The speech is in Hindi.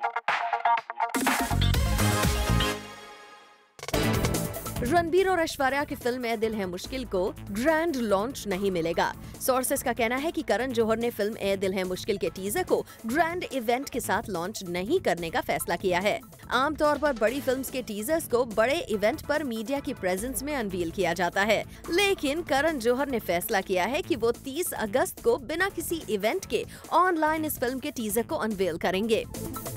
रणबीर और ऐश्वर्या की फिल्म ए दिल है मुश्किल को ग्रैंड लॉन्च नहीं मिलेगा। सोर्सेस का कहना है कि करण जौहर ने फिल्म ए दिल है मुश्किल के टीजर को ग्रैंड इवेंट के साथ लॉन्च नहीं करने का फैसला किया है। आमतौर पर बड़ी फिल्म्स के टीजर्स को बड़े इवेंट पर मीडिया की प्रेजेंस में अनवील किया जाता है, लेकिन करण जौहर ने फैसला किया है कि वो 30 अगस्त को बिना किसी इवेंट के ऑनलाइन इस फिल्म के टीजर को अनवील करेंगे।